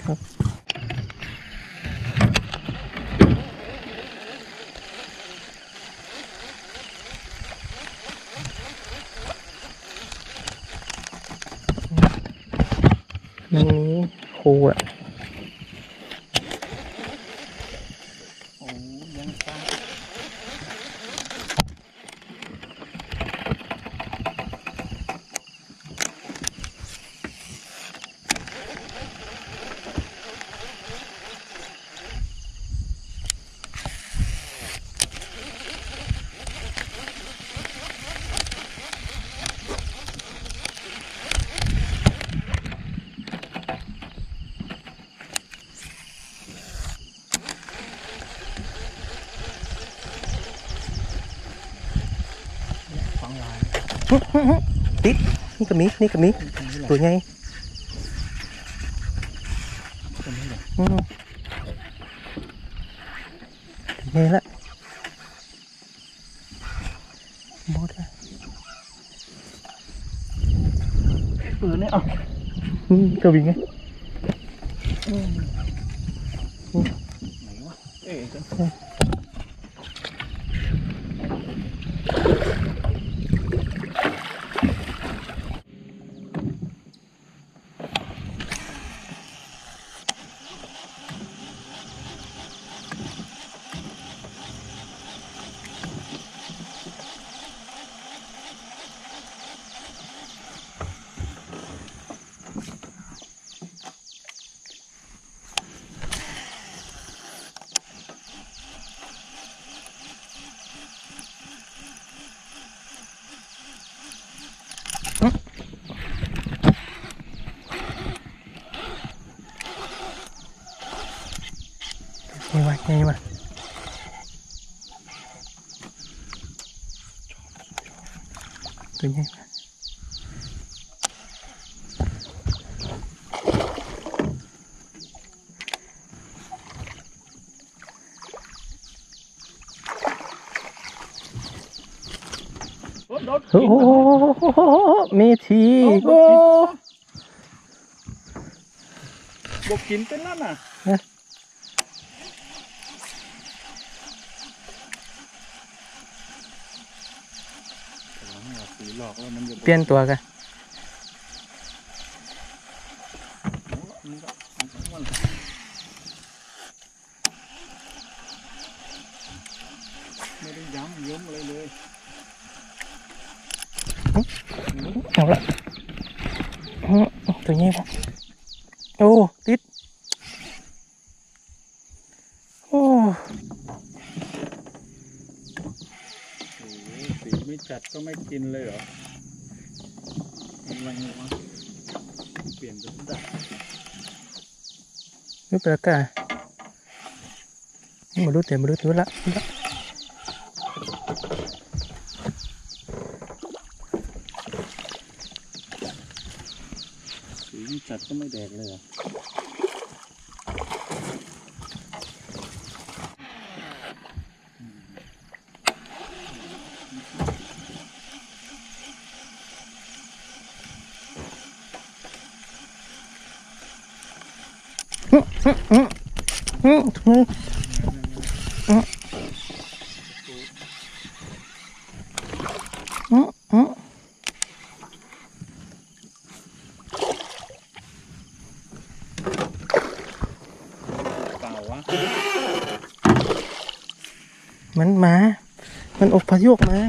มันมีครูอ่ะโอ้ยังตาฟังลายติดนี่ก็มีตัวใหญ่ตัวนี้เหรอใหญ่ละหมดละปืนนี่อ่ะตัววิ่งไงไหนวะเอ๊ะไงวะตัวใหญ่โอ้โหเมทีโอ้บกกินเป็นนั่นน่ะสีหลอกว่ามันจะเปลี่ยนตัวกันไม่ได้ย้ำย้มอะไรเลยเอาละตัวนี้ปะโอ้ติดโอ้สีไม่จัดก็ไม่กินเลยเหรออะไรวะเปลี่ยนเป็นดักไม่เป็นไรกันมาดูเต็มมาดูตัวละสีไม่จัดก็ไม่แดกเลยเหรอถุงเปล่าวะมันมามันอพยพมา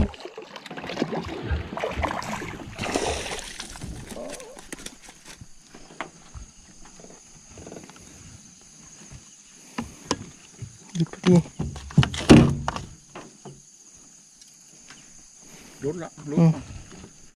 หยุดพอดีรุดละ